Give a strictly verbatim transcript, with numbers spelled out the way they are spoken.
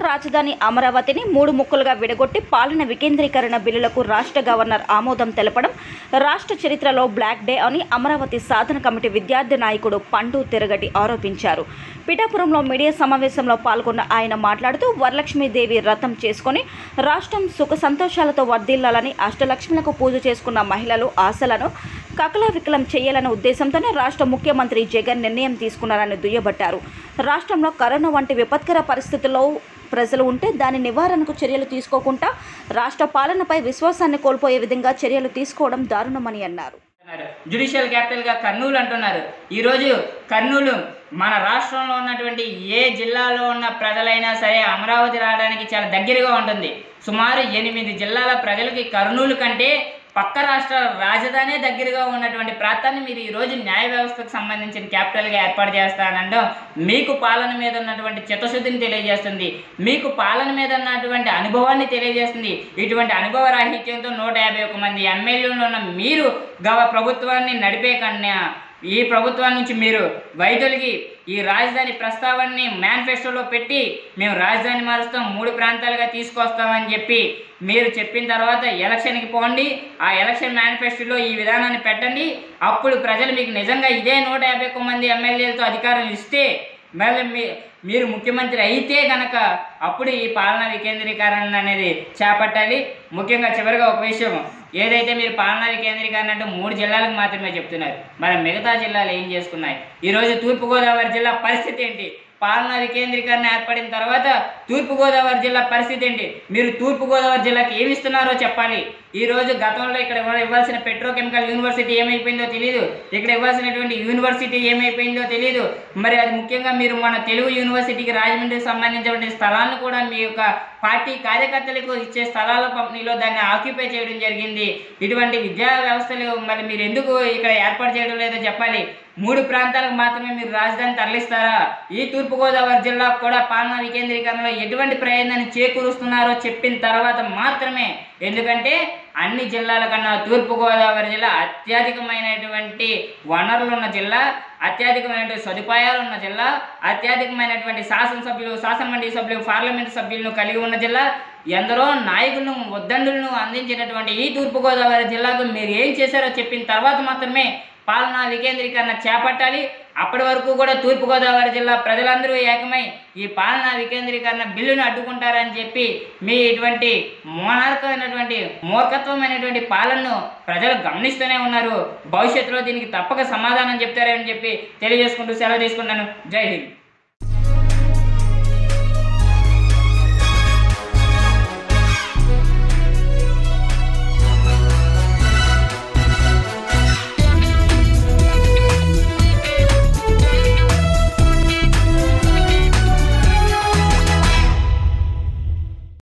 రాజధాని అమరావతిని మూడు ముక్కలుగా విడగొట్టి పాలన వికేంద్రీకరణ బిల్లులకు రాష్ట్ర గవర్నర్ ఆమోదం తెలపడం రాష్ట్ర చరిత్రలో బ్లాక్ డే అని అమరావతి సాధన కమిటీ విద్యార్థి నాయకుడు పండు తిరగటి ఆరోపించారు. పిఠాపురంలో మీడియా సమావేశంలో పాల్గొన్న ఆయన మాట్లాడుతూ వరలక్ష్మీదేవి వ్రతం చేసుకుని రాష్ట్రం సుఖ సంతోషాలతో వర్ధిల్లాలని అష్టలక్ష్ములకు పూజ చేసుకున్న మహిళలు ఆశలను కకలావికలం చేయాలనే ఉద్దేశంతోనే రాష్ట్ర ముఖ్యమంత్రి జగన్ నిర్ణయం తీసుకున్నారని దుయ్యబట్టారు. రాష్ట్రంలో కరోనా వంటి విపత్కర పరిస్థితుల్లో ప్రజలు ఉంటే దాని నివారణకు చర్యలు తీసుకోకుండా రాష్ట్ర పాలనపై విశ్వాసాన్ని కోల్పోయే విధంగా చర్యలు తీసుకోవడం దారుణమని అన్నారు. జ్యుడిషియల్ క్యాపిటల్గా కర్నూలు అంటున్నారు. ఈరోజు కర్నూలు మన రాష్ట్రంలో ఉన్నటువంటి ఏ జిల్లాలో ఉన్న ప్రజలైనా సరే అమరావతి రావడానికి చాలా దగ్గరగా ఉంటుంది. సుమారు ఎనిమిది జిల్లాల ప్రజలకి కర్నూలు కంటే పక్క రాష్ట్ర రాజధాని దగ్గరగా ఉన్నటువంటి ప్రాంతాన్ని మీరు ఈరోజు న్యాయ వ్యవస్థకు సంబంధించిన క్యాపిటల్గా ఏర్పాటు చేస్తానంటే మీకు పాలన మీద ఉన్నటువంటి చిత్తశుద్ధిని తెలియజేస్తుంది, మీకు పాలన మీద ఉన్నటువంటి అనుభవాన్ని తెలియజేస్తుంది. ఇటువంటి అనుభవ రాహిత్యంతో నూట యాభై ఒక మంది ఎమ్మెల్యేలు ఉన్న మీరు గవ ప్రభుత్వాన్ని నడిపే కన్నా ఈ ప్రభుత్వం నుంచి మీరు వైదొలిగి ఈ రాజధాని ప్రస్తావనని మేనిఫెస్టోలో పెట్టి మేము రాజధాని మారుస్తాం, మూడు ప్రాంతాలుగా తీసుకొస్తామని చెప్పి మీరు చెప్పిన తర్వాత ఎలక్షన్కి పోండి, ఆ ఎలక్షన్ మేనిఫెస్టోలో ఈ విధానాన్ని పెట్టండి. అప్పుడు ప్రజలు మీకు నిజంగా ఇదే నూట యాభై ఒక్క మంది ఎమ్మెల్యేలతో అధికారం ఇస్తే మళ్ళీ మీ మీరు ముఖ్యమంత్రి అయితే కనుక అప్పుడు ఈ పాలనా వికేంద్రీకరణ అనేది చేపట్టాలి. ముఖ్యంగా చివరిగా ఒక విషయం, ఏదైతే మీరు పాలనా వికేంద్రీకరణ అంటే మూడు జిల్లాలకు మాత్రమే చెప్తున్నారు, మరి మిగతా జిల్లాలు ఏం చేసుకున్నాయి? ఈరోజు తూర్పుగోదావరి జిల్లా పరిస్థితి ఏంటి? పాలనా వికేంద్రీకరణ ఏర్పడిన తర్వాత తూర్పుగోదావరి జిల్లా పరిస్థితి ఏంటి? మీరు తూర్పుగోదావరి జిల్లాకి ఏమి ఇస్తున్నారో చెప్పాలి. ఈరోజు గతంలో ఇక్కడ ఇవ్వాల్సిన పెట్రోకెమికల్ యూనివర్సిటీ ఏమైపోయిందో తెలియదు, ఇక్కడ ఇవ్వాల్సినటువంటి యూనివర్సిటీ ఏమైపోయిందో తెలియదు. మరి అది ముఖ్యంగా మీరు మన తెలుగు యూనివర్సిటీకి రాజమండ్రికి సంబంధించినటువంటి స్థలాలను కూడా మీ యొక్క పార్టీ కార్యకర్తలకు ఇచ్చే స్థలాల పంపిణీలో దాన్ని ఆక్యుపై చేయడం జరిగింది. ఇటువంటి విద్యా వ్యవస్థలు మరి మీరు ఎందుకు ఇక్కడ ఏర్పాటు చేయడం లేదో చెప్పాలి. మూడు ప్రాంతాలకు మాత్రమే మీరు రాజధాని తరలిస్తారా? ఈ తూర్పుగోదావరి జిల్లాకు కూడా పాలనా వికేంద్రీకరణలో ఎటువంటి ప్రయోజనాన్ని చేకూరుస్తున్నారో చెప్పిన తర్వాత మాత్రమే. ఎందుకంటే అన్ని జిల్లాల కన్నా తూర్పుగోదావరి జిల్లా అత్యధికమైనటువంటి వనరులు ఉన్న జిల్లా, అత్యధికమైనటువంటి సదుపాయాలు ఉన్న జిల్లా, అత్యధికమైనటువంటి శాసనసభ్యులు, శాసనమండలి సభ్యులు, పార్లమెంటు సభ్యులను కలిగి ఉన్న జిల్లా, ఎందరో నాయకులను ఉద్దండులను అందించినటువంటి ఈ తూర్పుగోదావరి జిల్లాకు మీరు ఏం చేశారో చెప్పిన తర్వాత మాత్రమే పాలనా వికేంద్రీకరణ చేపట్టాలి. అప్పటి వరకు కూడా తూర్పుగోదావరి జిల్లా ప్రజలందరూ ఏకమై ఈ పాలనా వికేంద్రీకరణ బిల్లును అడ్డుకుంటారని చెప్పి మీ ఇటువంటి మోనార్కమైనటువంటి మూర్ఖత్వమైనటువంటి పాలనను ప్రజలు గమనిస్తూనే ఉన్నారు. భవిష్యత్తులో దీనికి తప్పక సమాధానం చెప్తారని చెప్పి తెలియజేసుకుంటూ సెలవు తీసుకుంటాను. జై హింద్.